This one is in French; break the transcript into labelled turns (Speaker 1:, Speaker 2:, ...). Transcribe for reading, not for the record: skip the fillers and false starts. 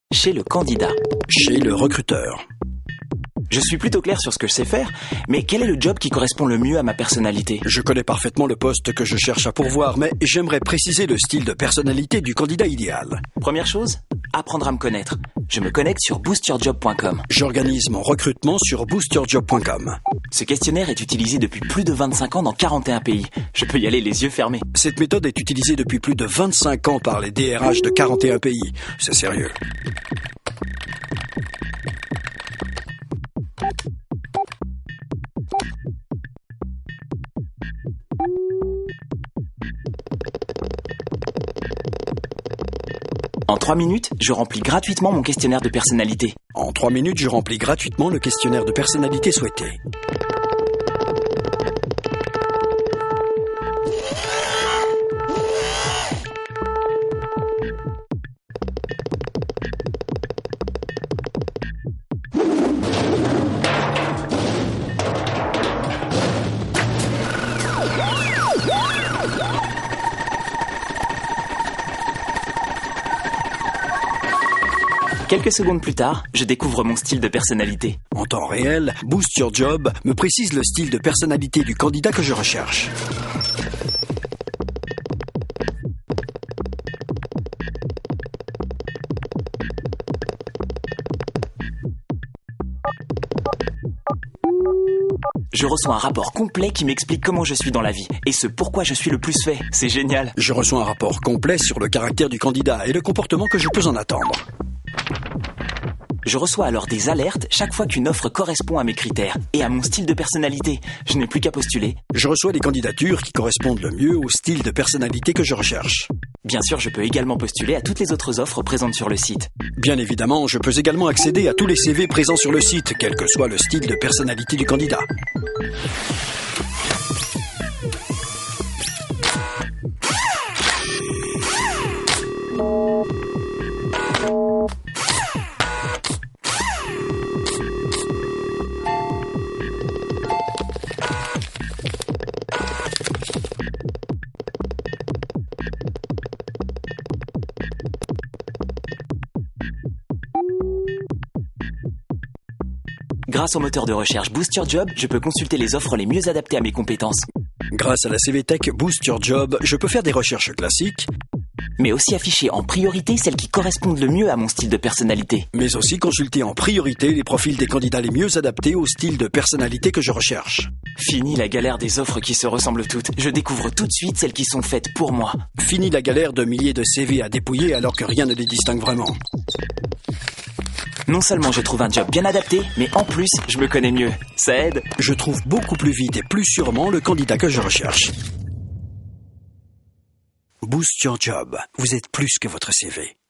Speaker 1: Chez le candidat.
Speaker 2: Chez le recruteur.
Speaker 1: Je suis plutôt clair sur ce que je sais faire, mais quel est le job qui correspond le mieux à ma personnalité?
Speaker 2: Je connais parfaitement le poste que je cherche à pourvoir, mais j'aimerais préciser le style de personnalité du candidat idéal.
Speaker 1: Première chose, apprendre à me connaître. Je me connecte sur boostyourjob.com.
Speaker 2: J'organise mon recrutement sur boostyourjob.com.
Speaker 1: Ce questionnaire est utilisé depuis plus de 25 ans dans 41 pays. Je peux y aller les yeux fermés.
Speaker 2: Cette méthode est utilisée depuis plus de 25 ans par les DRH de 41 pays. C'est sérieux.
Speaker 1: En 3 minutes, je remplis gratuitement mon questionnaire de personnalité.
Speaker 2: En 3 minutes, je remplis gratuitement le questionnaire de personnalité souhaité.
Speaker 1: Quelques secondes plus tard, je découvre mon style de personnalité.
Speaker 2: En temps réel, Boost Your Job me précise le style de personnalité du candidat que je recherche.
Speaker 1: Je reçois un rapport complet qui m'explique comment je suis dans la vie et ce pourquoi je suis le plus fait. C'est génial.
Speaker 2: Je reçois un rapport complet sur le caractère du candidat et le comportement que je peux en attendre.
Speaker 1: Je reçois alors des alertes chaque fois qu'une offre correspond à mes critères et à mon style de personnalité. Je n'ai plus qu'à postuler.
Speaker 2: Je reçois les candidatures qui correspondent le mieux au style de personnalité que je recherche.
Speaker 1: Bien sûr, je peux également postuler à toutes les autres offres présentes sur le site.
Speaker 2: Bien évidemment, je peux également accéder à tous les CV présents sur le site, quel que soit le style de personnalité du candidat.
Speaker 1: Grâce au moteur de recherche Boost Your Job, je peux consulter les offres les mieux adaptées à mes compétences.
Speaker 2: Grâce à la CVTech Boost Your Job, je peux faire des recherches classiques,
Speaker 1: Mais aussi afficher en priorité celles qui correspondent le mieux à mon style de personnalité.
Speaker 2: mais aussi consulter en priorité les profils des candidats les mieux adaptés au style de personnalité que je recherche.
Speaker 1: Fini la galère des offres qui se ressemblent toutes. Je découvre tout de suite celles qui sont faites pour moi.
Speaker 2: Fini la galère de milliers de CV à dépouiller alors que rien ne les distingue vraiment.
Speaker 1: Non seulement je trouve un job bien adapté, mais en plus, je me connais mieux. Ça aide.
Speaker 2: Je trouve beaucoup plus vite et plus sûrement le candidat que je recherche. Boost Your Job. Vous êtes plus que votre CV.